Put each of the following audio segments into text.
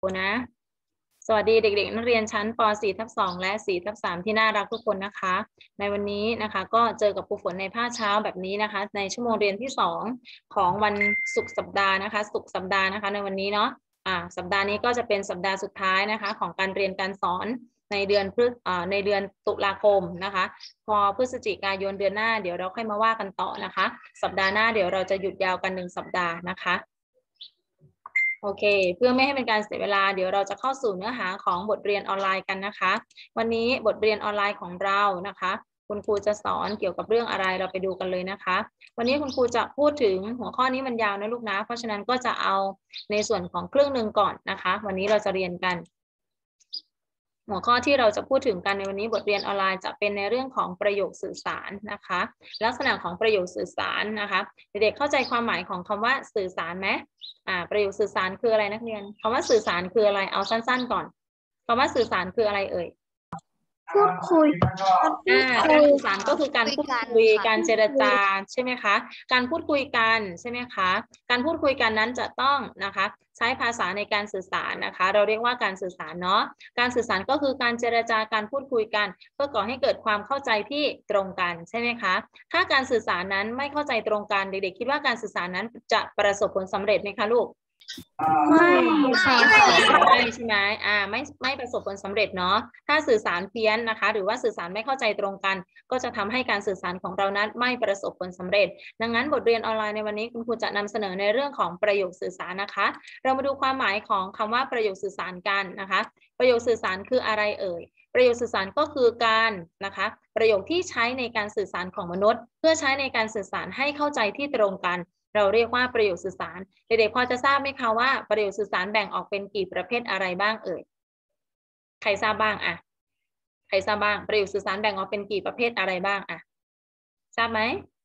นะสวัสดีเด็กๆนักเรียนชั้นป .4/2 และ 4/3 ที่น่ารักทุกคนนะคะในวันนี้นะคะก็เจอกับครูฝนในภาคเช้าแบบนี้นะคะในชั่วโมงเรียนที่2ของวันศุกร์สัปดาห์นะคะศุกร์สัปดาห์นะคะในวันนี้เนาะสัปดาห์นี้ก็จะเป็นสัปดาห์สุดท้ายนะคะของการเรียนการสอนในเดือนตุลาคมนะคะพอพฤศจิกายนเดือนหน้าเดี๋ยวเราค่อยมาว่ากันต่อนะคะสัปดาห์หน้าเดี๋ยวเราจะหยุดยาวกัน1 สัปดาห์นะคะโอเคเพื่อไม่ให้เป็นการเสียเวลาเดี๋ยวเราจะเข้าสู่เนื้อหาของบทเรียนออนไลน์กันนะคะวันนี้บทเรียนออนไลน์ของเรานะคะคุณครูจะสอนเกี่ยวกับเรื่องอะไรเราไปดูกันเลยนะคะวันนี้คุณครูจะพูดถึงหัวข้อนี้มันยาวนะลูกนะเพราะฉะนั้นก็จะเอาในส่วนของครึ่งหนึ่งก่อนนะคะวันนี้เราจะเรียนกันหัวข้อที่เราจะพูดถึงกันในวันนี้บทเรียนออนไลน์จะเป็นในเรื่องของประโยคสื่อสารนะคะลักษณะของประโยคสื่อสารนะคะเด็กๆเข้าใจความหมายของคำว่าสื่อสารไหมประโยคสื่อสารคืออะไรนักเรียนคำว่าสื่อสารคืออะไรเอาสั้นๆก่อนคำว่าสื่อสารคืออะไรเอ่ยพูดคุยการสื่อสารก็คือการพูดคุยการเจรจาใช่ไหมคะการพูดคุยกันใช่ไหมคะการพูดคุยกันนั้นจะต้องนะคะใช้ภาษาในการสื่อสารนะคะเราเรียกว่าการสื่อสารเนาะการสื่อสารก็คือการเจรจาการพูดคุยกันเพื่อก่อให้เกิดความเข้าใจที่ตรงกันใช่ไหมคะถ้าการสื่อสารนั้นไม่เข้าใจตรงกันเด็กๆคิดว่าการสื่อสารนั้นจะประสบผลสำเร็จไหมคะลูกไม่ใช่ใช่ไหมไม่ประสบผลสำเร็จเนาะถ้าสื่อสารเพี้ยนนะคะหรือว่าสื่อสารไม่เข้าใจตรงกันก็จะทำให้การสื่อสารของเรานั้นไม่ประสบผลสำเร็จดังนั้นบทเรียนออนไลน์ในวันนี้คุณครูจะนำเสนอในเรื่องของประโยคสื่อสารนะคะเรามาดูความหมายของคำว่าประโยคสื่อสารกันนะคะประโยคสื่อสารคืออะไรเอ่ยประโยคสื่อสารก็คือการนะคะประโยคที่ใช้ในการสื่อสารของมนุษย์เพื่อใช้ในการสื่อสารให้เข้าใจที่ตรงกันเราเรียกว่าประโยคสื่อสารเด็กๆพอจะทราบไหมคะว่าประโยคสื่อสารแบ่งออกเป็นกี่ประเภทอะไรบ้างเอ่ยใครทราบบ้างใครทราบบ้างประโยคสื่อสารแบ่งออกเป็นกี่ประเภทอะไรบ้างทราบไหม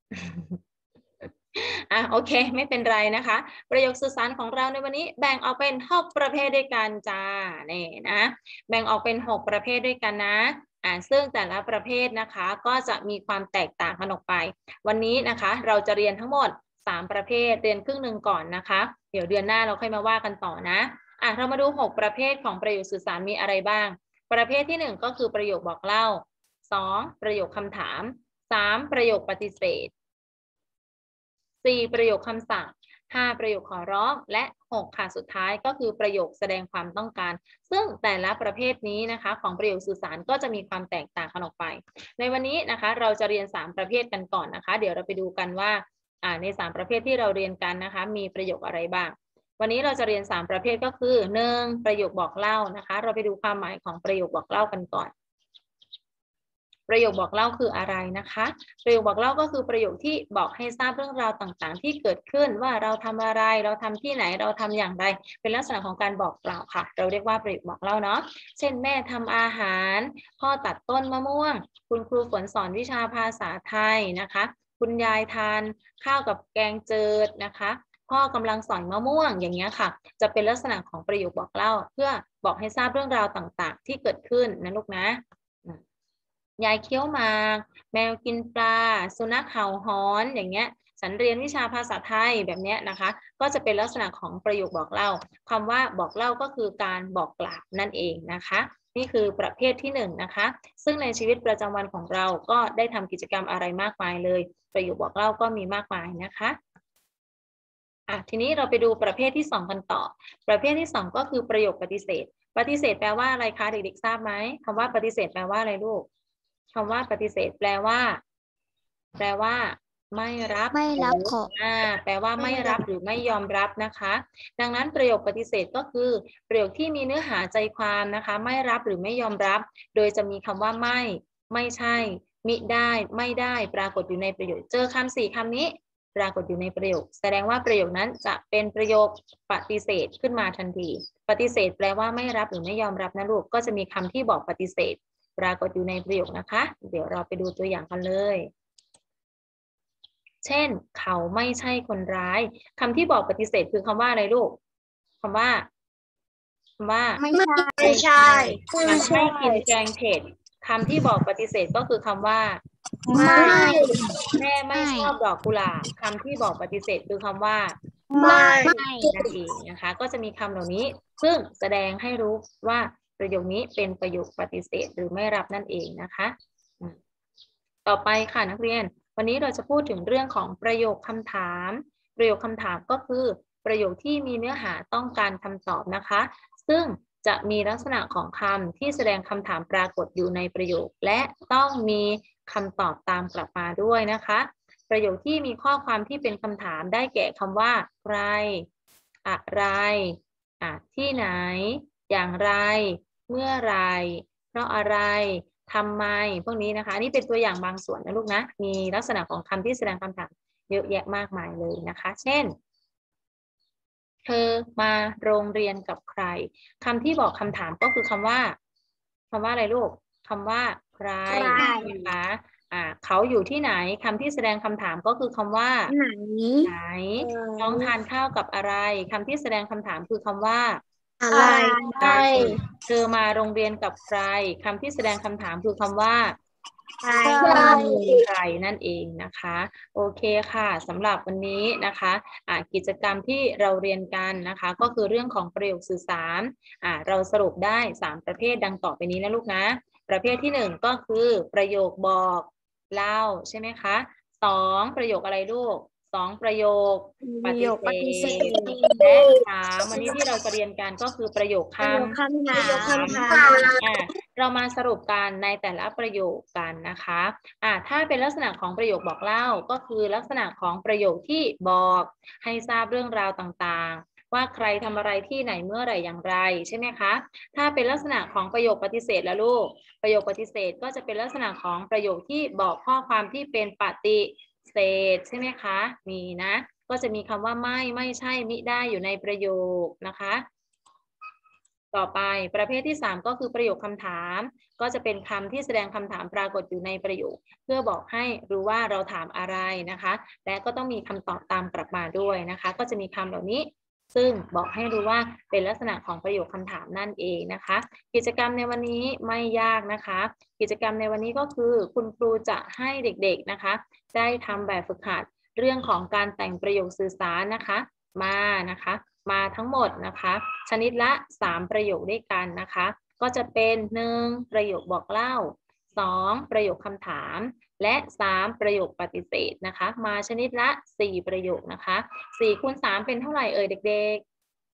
โอเคไม่เป็นไรนะคะประโยคสื่อสารของเราในวันนี้แบ่งออกเป็น6ประเภทด้วยกันจ้านี่นะแบ่งออกเป็น6ประเภทด้วยกันนะซึ่งแต่ละประเภทนะคะก็จะมีความแตกต่างกันออกไปวันนี้นะคะเราจะเรียนทั้งหมด3ประเภทเรียนครึ่งหนึ่งก่อนนะคะเดี๋ยวเดือนหน้าเราค่อยมาว่ากันต่อนะเรามาดู6ประเภทของประโยคสื่อสารมีอะไรบ้างประเภทที่1ก็คือประโยคบอกเล่า2ประโยคคำถาม3ประโยคปฏิเสธ4ประโยคคำสั่ง5ประโยคขอร้องและ6ค่ะสุดท้ายก็คือประโยคแสดงความต้องการซึ่งแต่ละประเภทนี้นะคะของประโยคสื่อสารก็จะมีความแตกต่างกันออกไปในวันนี้นะคะเราจะเรียน3ประเภทกันก่อนนะคะเดี๋ยวเราไปดูกันว่าใน3ประเภทที่เราเรียนกันนะคะมีประโยคอะไรบ้างวันนี้เราจะเรียน3ประเภทก็คือ1ประโยคบอกเล่านะคะเราไปดูความหมายของประโยคบอกเล่ากันก่อนประโยคบอกเล่าคืออะไรนะคะประโยคบอกเล่าก็คือประโยคที่บอกให้ทราบเรื่องราวต่างๆที่เกิดขึ้นว่าเราทำอะไรเราทำที่ไหนเราทำอย่างไรเป็นลักษณะของการบอกกล่าวค่ะเราเรียกว่าประโยคบอกเล่าเนาะเช่นแม่ทำอาหารพ่อตัดต้นมะม่วงคุณครูฝนสอนวิชาภาษาไทยนะคะคุณยายทานข้าวกับแกงเจิดนะคะพ่อกำลังสอยมะม่วงอย่างเงี้ยค่ะจะเป็นลักษณะของประโยคบอกเล่าเพื่อบอกให้ทราบเรื่องราวต่างๆที่เกิดขึ้นนะลูกนะยายเคี้ยวหมากแมวกินปลาสุนัขเห่าหอนอย่างเงี้ยฉันเรียนวิชาภาษาไทยแบบนี้นะคะก็จะเป็นลักษณะของประโยคบอกเล่าคำว่าบอกเล่าก็คือการบอกกล่าวนั่นเองนะคะนี่คือประเภทที่1นะคะซึ่งในชีวิตประจำวันของเราก็ได้ทำกิจกรรมอะไรมากมายเลยประโยคบอกเล่าก็มีมากมายนะคะทีนี้เราไปดูประเภทที่2กันต่อประเภทที่2ก็คือประโยคปฏิเสธปฏิเสธแปลว่าอะไรคะเด็กๆทราบไหมคำว่าปฏิเสธแปลว่าอะไรลูกคำว่าปฏิเสธแปลว่าไม่รับขอแปลว่าไม่รับหรือไม่ยอมรับนะคะดังนั้นประโยคปฏิเสธก็คือประโยคที่มีเนื้อหาใจความนะคะไม่รับหรือไม่ยอมรับโดยจะมีคำว่าไม่ใช่มิได้ไม่ได้ปรากฏอยู่ในประโยคเจอคำ4คำนี้ปรากฏอยู่ในประโยคแสดงว่าประโยคนั้นจะเป็นประโยคปฏิเสธขึ้นมาทันทีปฏิเสธแปลว่าไม่รับหรือไม่ยอมรับนะลูกก็จะมีคำที่บอกปฏิเสธปรากฏอยู่ในประโยคนะคะเดี๋ยวเราไปดูตัวอย่างกันเลยเช่นเขาไม่ใช่คนร้ายคำที่บอกปฏิเสธคือคำว่าอะไรลูกคำว่าไม่ใช่ไม่กินแกงเผ็ดคำที่บอกปฏิเสธก็คือคำว่าแม่ไม่ชอบดอกกุหลาบคำที่บอกปฏิเสธคือคำว่าไม่นั่นเองนะคะก็จะมีคำเหล่านี้ซึ่งแสดงให้รู้ว่าประโยคนี้เป็นประโยคปฏิเสธหรือไม่รับนั่นเองนะคะต่อไปค่ะนักเรียนวันนี้เราจะพูดถึงเรื่องของประโยคคำถามประโยคคำถามก็คือประโยคที่มีเนื้อหาต้องการคำตอบนะคะซึ่งจะมีลักษณะของคำที่แสดงคำถามปรากฏอยู่ในประโยคและต้องมีคำตอบตามกลับมาด้วยนะคะประโยคที่มีข้อความที่เป็นคำถามได้แก่คำว่าใครอะไรที่ไหนอย่างไรเมื่อไรเพราะอะไรทำไมพวกนี้นะคะนี่เป็นตัวอย่างบางส่วนนะลูกนะมีลักษณะของคำที่แสดงคำถามเยอะแยะมากมายเลยนะคะเช่นเธอมาโรงเรียนกับใครคำที่บอกคำถามก็คือคำว่าอะไรลูกคำว่าใครนะคะเขาอยู่ที่ไหนคำที่แสดงคำถามก็คือคำว่าไหนน้องทานข้าวกับอะไรคำที่แสดงคำถามคือคำว่าอะไรเธอมาโรงเรียนกับใครคำที่แสดงคำถามคือคำว่าใครนั่นเองนะคะโอเคค่ะสำหรับวันนี้นะคะกิจกรรมที่เราเรียนกันนะคะก็คือเรื่องของประโยคสื่อสารเราสรุปได้3ประเภทดังต่อไปนี้นะลูกนะประเภทที่1ก็คือประโยคบอกเล่าใช่ไหมคะ2ประโยคอะไรลูก2ประโยคปฏิเสธและ3วันนี้ที่เราจะเรียนกันก็คือประโยคคำถามเรามาสรุปกันในแต่ละประโยคกันนะคะถ้าเป็นลักษณะของประโยคบอกเล่าก็คือลักษณะของประโยคที่บอกให้ทราบเรื่องราวต่างๆว่าใครทำอะไรที่ไหนเมื่อไหร่อย่างไรใช่ไหมคะถ้าเป็นลักษณะของประโยคปฏิเสธแล้วลูกประโยคปฏิเสธก็จะเป็นลักษณะของประโยคที่บอกข้อความที่เป็นปฏิเสธใช่ไหมคะมีนะก็จะมีคำว่าไม่ใช่มิได้อยู่ในประโยคนะคะต่อไปประเภทที่3ก็คือประโยคคำถามก็จะเป็นคำที่แสดงคำถามปรากฏอยู่ในประโยคเพื่อบอกให้รู้ว่าเราถามอะไรนะคะและก็ต้องมีคำตอบตามกลับมาด้วยนะคะก็จะมีคำเหล่านี้ซึ่งบอกให้รู้ว่าเป็นลักษณะของประโยคคำถามนั่นเองนะคะกิจกรรมในวันนี้ไม่ยากนะคะกิจกรรมในวันนี้ก็คือคุณครูจะให้เด็กๆนะคะได้ทำแบบฝึกหัดเรื่องของการแต่งประโยคสื่อสารนะคะมาทั้งหมดนะคะชนิดละ3ประโยคด้วยกันนะคะก็จะเป็น1ประโยคบอกเล่า2ประโยคคำถามและ3ประโยคปฏิเสธนะคะมาชนิดละ4ประโยคนะคะ4คูณ3เป็นเท่าไหร่เอ่ยเด็กๆ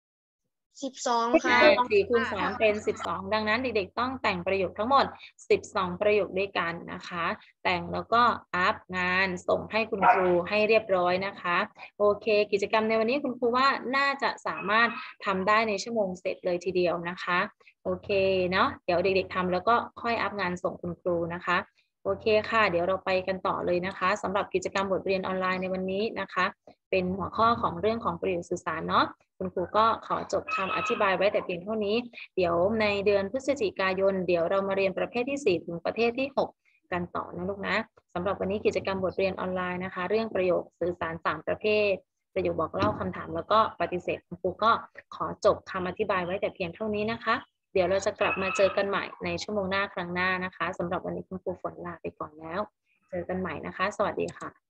12ค่ะ 4คูณ3เป็น12ดังนั้นเด็กๆต้องแต่งประโยคทั้งหมด12ประโยคด้วยกันนะคะแต่งแล้วก็อัพงานส่งให้คุณครูให้เรียบร้อยนะคะโอเคกิจกรรมในวันนี้คุณครูว่าน่าจะสามารถทำได้ในชั่วโมงเสร็จเลยทีเดียวนะคะโอเคเนาะเดี๋ยวเด็กๆทำแล้วก็ค่อยอัพงานส่งคุณครูนะคะโอเคค่ะเดี๋ยวเราไปกันต่อเลยนะคะสำหรับกิจกรรมบทเรียนออนไลน์ในวันนี้นะคะเป็นหัวข้อของเรื่องของประโยคสื่อสารเนาะคุณครูก็ขอจบคำอธิบายไว้แต่เพียงเท่านี้เดี๋ยวในเดือนพฤศจิกายนเดี๋ยวเรามาเรียนประเภทที่4ถึงประเภทที่6กันต่อนะลูกนะสำหรับวันนี้กิจกรรมบทเรียนออนไลน์นะคะเรื่องประโยคสื่อสาร3ประเภทประโยคบอกเล่าคำถามแล้วก็ปฏิเสธคุณครูก็ขอจบคำอธิบายไว้แต่เพียงเท่านี้นะคะเดี๋ยวเราจะกลับมาเจอกันใหม่ในชั่วโมงหน้าครั้งหน้านะคะสำหรับวันนี้คุณครูฝนลาไปก่อนแล้วเจอกันใหม่นะคะสวัสดีค่ะ